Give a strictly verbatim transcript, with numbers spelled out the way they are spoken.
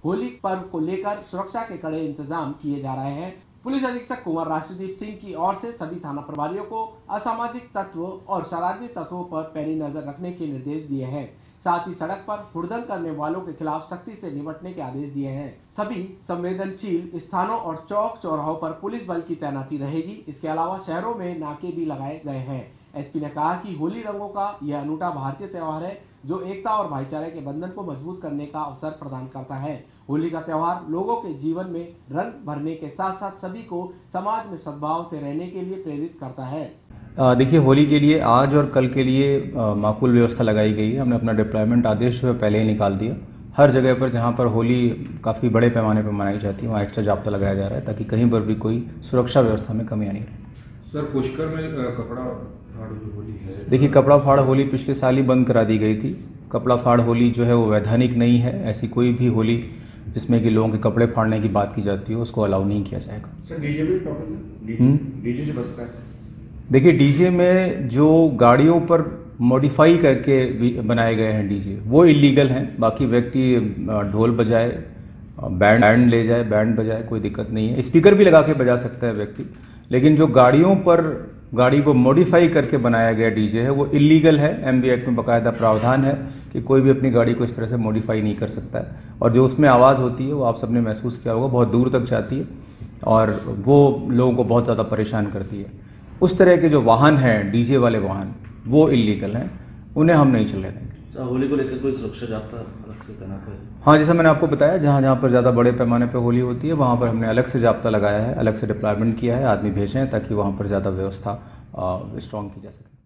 होली पर्व को लेकर सुरक्षा के कड़े इंतजाम किए जा रहे हैं। पुलिस अधीक्षक कुंवर राष्ट्रदीप सिंह की ओर से सभी थाना प्रभारियों को असामाजिक तत्वों और शरारती तत्वों पर पैनी नजर रखने के निर्देश दिए हैं। साथ ही सड़क पर हुड़दंग करने वालों के खिलाफ सख्ती से निपटने के आदेश दिए हैं। सभी संवेदनशील स्थानों और चौक चौराहों पर पुलिस बल की तैनाती रहेगी। इसके अलावा शहरों में नाके भी लगाए गए हैं। एसपी ने कहा कि होली रंगों का यह अनूठा भारतीय त्योहार है जो एकता और भाईचारे के बंधन को मजबूत करने का अवसर प्रदान करता है। होली का त्योहार लोगों के जीवन में रंग भरने के साथ साथ सभी को समाज में सद्भाव से रहने के लिए प्रेरित करता है। देखिए, होली के लिए आज और कल के लिए माकूल व्यवस्था लगाई गई है। हमने अपना डिप्लॉयमेंट आदेश जो है पहले ही निकाल दिया। हर जगह पर जहां पर होली काफ़ी बड़े पैमाने पर मनाई जाती है वहाँ एक्स्ट्रा जाब्ता लगाया जा रहा है ताकि कहीं पर भी कोई सुरक्षा व्यवस्था में कमी नहीं रहे। सर, पुष्कर में कपड़ा फाड़ होली है। देखिए, कपड़ा फाड़ होली पिछले साल ही बंद करा दी गई थी। कपड़ा फाड़ होली जो है वो वैधानिक नहीं है। ऐसी कोई भी होली जिसमें कि लोगों के कपड़े फाड़ने की बात की जाती है उसको अलाउ नहीं किया जाएगा। सर, डीजे भी प्रॉब्लम है? डीजे जो बजता है, देखिए, डीजे में जो गाड़ियों पर मॉडिफाई करके बनाए गए हैं डीजे वो इलीगल हैं। बाकी व्यक्ति ढोल बजाए, बैंड बैंड ले जाए, बैंड बजाए, कोई दिक्कत नहीं है। स्पीकर भी लगा के बजा सकता है व्यक्ति। लेकिन जो गाड़ियों पर गाड़ी को मॉडिफाई करके बनाया गया डीजे है वो इलीगल है। एमबी एक्ट में बाकायदा प्रावधान है कि कोई भी अपनी गाड़ी को इस तरह से मॉडिफाई नहीं कर सकता है। और जो उसमें आवाज़ होती है वो आप सबने महसूस किया होगा, बहुत दूर तक जाती है और वो लोगों को बहुत ज़्यादा परेशान करती है। उस तरह के जो वाहन हैं, डीजे वाले वाहन, वो इलीगल हैं, उन्हें हम नहीं चलने देंगे। होली को लेकर कोई सुरक्षा जाब्ता अलग से तैनात है? हाँ, जैसा मैंने आपको बताया, जहाँ जहाँ पर ज़्यादा बड़े पैमाने पर होली होती है वहाँ पर हमने अलग से जाब्ता लगाया है, अलग से डिप्लॉयमेंट किया है, आदमी भेजे हैं ताकि वहाँ पर ज़्यादा व्यवस्था स्ट्रॉन्ग की जा सके।